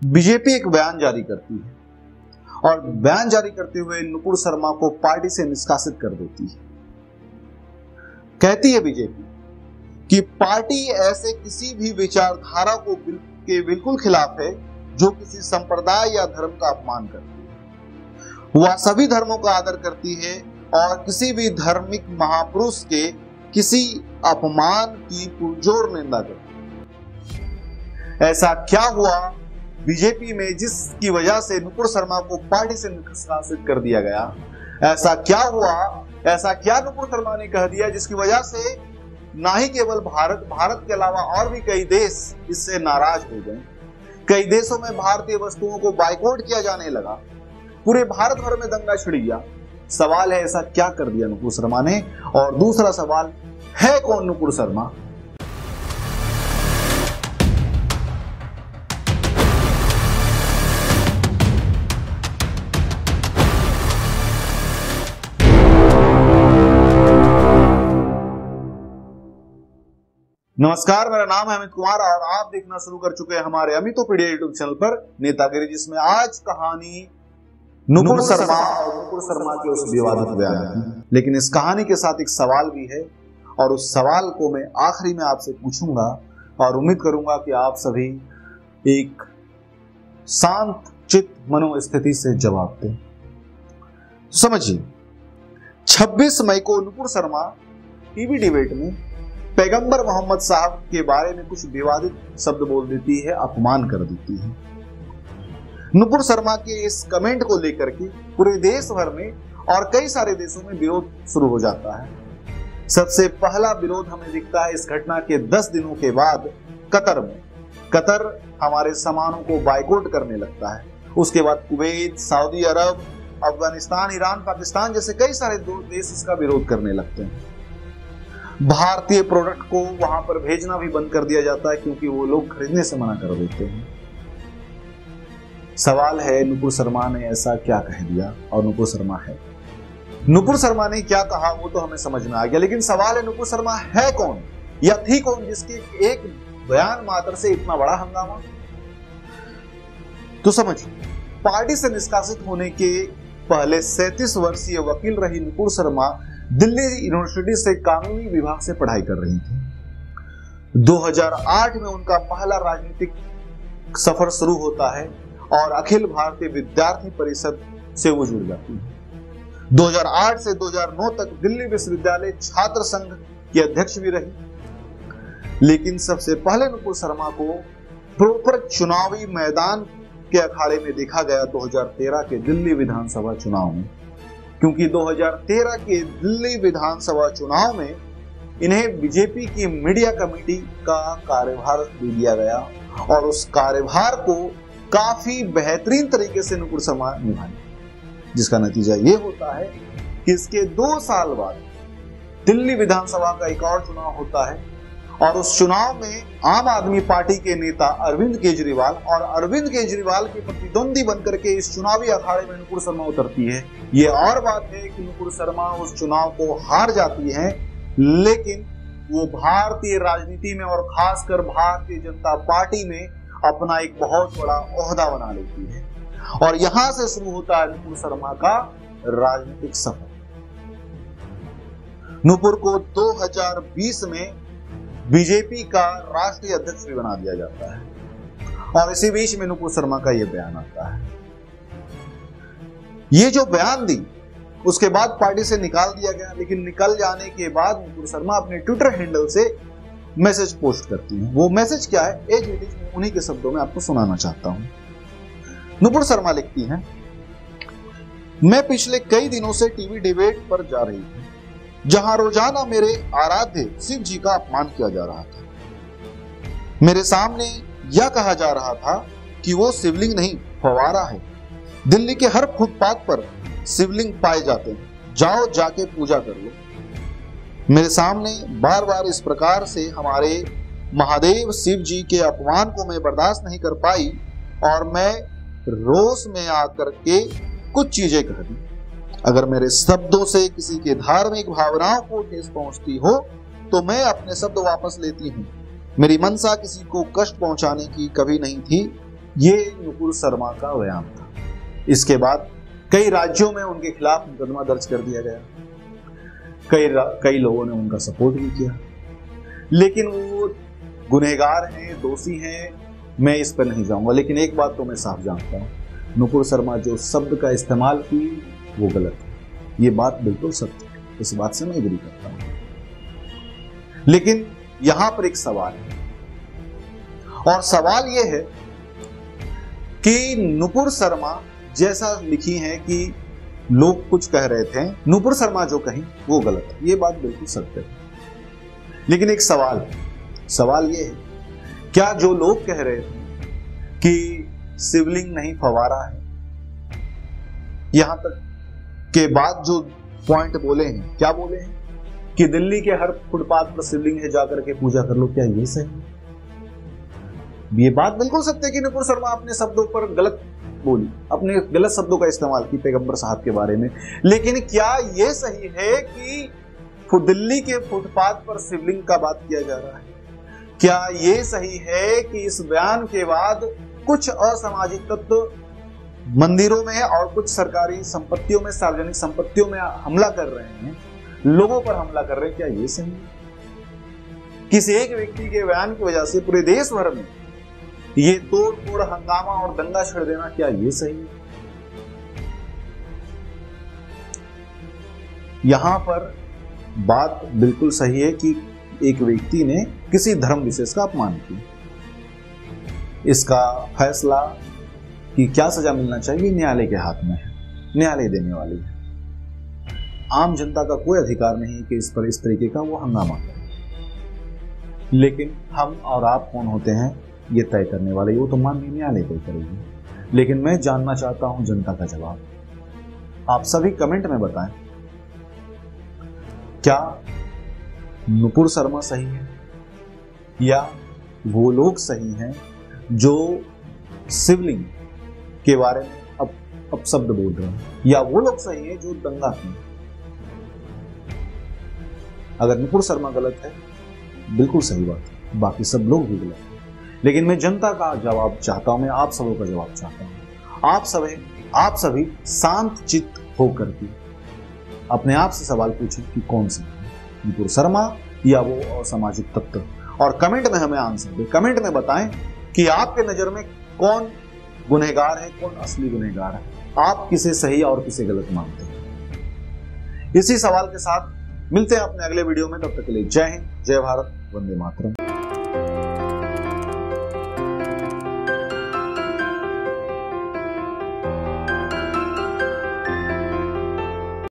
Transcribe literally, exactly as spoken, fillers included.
BJP एक बयान जारी करती है और बयान जारी करते हुए नुपुर शर्मा को पार्टी से निष्कासित कर देती है। कहती है बीजेपी कि पार्टी ऐसे किसी भी विचारधारा को बिल, के बिल्कुल खिलाफ है जो किसी संप्रदाय या धर्म का अपमान करती है। वह सभी धर्मों का आदर करती है और किसी भी धार्मिक महापुरुष के किसी अपमान की पुरजोर निंदा करती है। ऐसा क्या हुआ बीजेपी में जिसकी वजह से नुपुर शर्मा को पार्टी से निष्कासित कर दिया गया? ऐसा क्या हुआ, ऐसा क्या नुपुर शर्मा ने कह दिया जिसकी वजह से ना ही केवल भारत भारत के अलावा और भी कई देश इससे नाराज हो गए। कई देशों में भारतीय वस्तुओं को बाइकआउट किया जाने लगा, पूरे भारत भर में दंगा छिड़ गया। सवाल है ऐसा क्या कर दिया नुपुर शर्मा ने? और दूसरा सवाल है कौन नुपुर शर्मा? नमस्कार, मेरा नाम है अमित कुमार और आप देखना शुरू कर चुके हैं हमारे अमितोपीडिया यूट्यूब चैनल पर नेतागिरी, जिसमें आज कहानी नुपुर शर्मा और नुपुर शर्मा के उस विवादित बयान की। लेकिन इस कहानी के साथ एक सवाल भी है और उस सवाल को मैं आखिरी में आपसे पूछूंगा और उम्मीद करूंगा कि आप सभी एक शांत चित्त मनोस्थिति से जवाब दें। समझिए, छब्बीस मई को नुपुर शर्मा टीवी डिबेट में पैगंबर मोहम्मद साहब के बारे में कुछ विवादित शब्द बोल देती है, अपमान कर देती है। नुपुर शर्मा के इस कमेंट को लेकर के पूरे देश भर में और कई सारे देशों में विरोध शुरू हो जाता है। सबसे पहला विरोध हमें दिखता है इस घटना के दस दिनों के बाद कतर में। कतर हमारे सामानों को बाइकआउट करने लगता है। उसके बाद Kuwait, Saudi Arab, Afghanistan, Iran, Pakistan जैसे कई सारे देश इसका विरोध करने लगते हैं। भारतीय प्रोडक्ट को वहां पर भेजना भी बंद कर दिया जाता है क्योंकि वो लोग खरीदने से मना कर देते हैं। सवाल है नुपुर शर्मा ने ऐसा क्या कह दिया? और नुपुर शर्मा है नुपुर शर्मा ने क्या कहा वो तो हमें समझ में आ गया, लेकिन सवाल है नुपुर शर्मा है कौन या थी कौन जिसके एक बयान मात्र से इतना बड़ा हंगामा? तो समझिए, पार्टी से निष्कासित होने के पहले सैंतीस वर्षीय वकील रही नुपुर शर्मा दिल्ली यूनिवर्सिटी से कानूनी विभाग से पढ़ाई कर रही थी। दो हज़ार आठ में उनका पहला राजनीतिक सफर शुरू होता है और अखिल भारतीय विद्यार्थी परिषद से वो जुड़ जाती है। दो हज़ार आठ से दो हज़ार नौ तक दिल्ली विश्वविद्यालय छात्र संघ की अध्यक्ष भी रही। लेकिन सबसे पहले नुपुर शर्मा को प्रॉपर चुनावी मैदान के अखाड़े में देखा गया दो हज़ार तेरह के दिल्ली विधानसभा चुनाव में, क्योंकि दो हज़ार तेरह के दिल्ली विधानसभा चुनाव में इन्हें बीजेपी की मीडिया कमेटी का कार्यभार दे दिया गया और उस कार्यभार को काफी बेहतरीन तरीके से नुपुर शर्मा निभाई, जिसका नतीजा ये होता है कि इसके दो साल बाद दिल्ली विधानसभा का एक और चुनाव होता है और उस चुनाव में आम आदमी पार्टी के नेता अरविंद केजरीवाल और अरविंद केजरीवाल के प्रतिद्वंदी बनकर के इस चुनावी अखाड़े में नुपुर शर्मा उतरती है। ये और बात है कि नुपुर शर्मा उस चुनाव को हार जाती है, लेकिन वो भारतीय राजनीति में और खासकर भारतीय जनता पार्टी में अपना एक बहुत बड़ा ओहदा बना लेती है और यहां से शुरू होता है नुपुर शर्मा का राजनीतिक सफर। नुपुर को दो हज़ार बीस में बीजेपी का राष्ट्रीय अध्यक्ष भी बना दिया जाता है और इसी बीच में नुपुर शर्मा का यह बयान आता है। ये जो बयान दी उसके बाद पार्टी से निकाल दिया गया, लेकिन निकल जाने के बाद नुपुर शर्मा अपने ट्विटर हैंडल से मैसेज पोस्ट करती हैं। वो मैसेज क्या है, एज इट इज, उन्हीं के शब्दों में आपको सुनाना चाहता हूं। नुपुर शर्मा लिखती हैं, मैं पिछले कई दिनों से टीवी डिबेट पर जा रही थी जहां रोजाना मेरे आराध्य शिव जी का अपमान किया जा रहा था। मेरे सामने यह कहा जा रहा था कि वो शिवलिंग नहीं, फव्वारा है। दिल्ली के हर फुटपाथ पर शिवलिंग पाए जाते हैं, जाओ जाके पूजा कर लो। मेरे सामने बार बार इस प्रकार से हमारे महादेव शिव जी के अपमान को मैं बर्दाश्त नहीं कर पाई और मैं रोष में आकर के कुछ चीजें कह दी। अगर मेरे शब्दों से किसी के धार्मिक भावनाओं को ठेस पहुंचती हो तो मैं अपने शब्द वापस लेती हूँ। मेरी मंशा किसी को कष्ट पहुंचाने की कभी नहीं थी। ये नुपुर शर्मा का बयान था। इसके बाद कई राज्यों में उनके खिलाफ मुकदमा दर्ज कर दिया गया, कई कई लोगों ने उनका सपोर्ट भी किया, लेकिन वो गुनहगार हैं, दोषी हैं, मैं इस पर नहीं जाऊंगा। लेकिन एक बात तो मैं साफ जानता हूं, नुपुर शर्मा जो शब्द का इस्तेमाल की वो गलत है, ये बात बिल्कुल सत्य है, इस बात से मैं एग्री करता हूं। लेकिन यहां पर एक सवाल है, और सवाल ये है कि नुपुर शर्मा जैसा लिखी है कि लोग कुछ कह रहे थे, नुपुर शर्मा जो कहीं वो गलत है, ये बात बिल्कुल सत्य है। लेकिन एक सवाल है, सवाल ये है, क्या जो लोग कह रहे थे कि शिवलिंग नहीं फवारा है, यहां तक के बाद जो पॉइंट बोले हैं, क्या बोले हैं कि दिल्ली के हर फुटपाथ पर शिवलिंग है, जाकर के पूजा कर लो, क्या ये सही है? ये बात बिल्कुल सत्य है कि नुपुर शर्मा अपने शब्दों पर गलत बोली, अपने गलत शब्दों का इस्तेमाल की पैगंबर साहब के बारे में। लेकिन क्या यह सही है कि दिल्ली के फुटपाथ पर शिवलिंग का बात किया जा रहा है? क्या यह सही है कि इस बयान के बाद कुछ असामाजिक तत्व मंदिरों में और कुछ सरकारी संपत्तियों में, सार्वजनिक संपत्तियों में हमला कर रहे हैं, लोगों पर हमला कर रहे हैं? क्या यह सही है? किसी एक व्यक्ति के बयान की वजह से पूरे देश भर में ये तोड़ फोड़, हंगामा और दंगा छेड़ देना, क्या ये सही है? यहां पर बात बिल्कुल सही है कि एक व्यक्ति ने किसी धर्म विशेष का अपमान किया, इसका फैसला कि क्या सजा मिलना चाहिए न्यायालय के हाथ में है, न्यायालय देने वाली है। आम जनता का कोई अधिकार नहीं है कि इस पर इस तरीके का वो हंगामा करे। लेकिन हम और आप कौन होते हैं ये तय करने वाले, वो तो माननीय न्यायालय तय करेगी। लेकिन मैं जानना चाहता हूं जनता का जवाब। आप सभी कमेंट में बताएं, क्या नुपुर शर्मा सही है या वो लोग सही हैं जो शिवलिंग के बारे में अब अब शब्द बोल रहे हैं, या वो लोग सही हैं जो दंगा किए? अगर नुपुर शर्मा गलत है, बिल्कुल सही बात है, बाकी सब लोग भी गलत हैं। लेकिन मैं जनता का जवाब चाहता हूं, मैं आप सबों का जवाब चाहता हूं। आप सभी आप सभी शांत चित्त होकर के अपने आप से सवाल पूछें कि कौन सा है, नुपुर शर्मा या वो असामाजिक तत्व, और कमेंट में हमें आंसर दें। कमेंट में बताएं कि आपके नजर में कौन गुनहगार है, कौन असली गुनहगार है, आप किसे सही और किसे गलत मानते हैं। इसी सवाल के साथ मिलते हैं अपने अगले वीडियो में, तब तक के लिए जय हिंद, जय भारत, वंदे मातरम।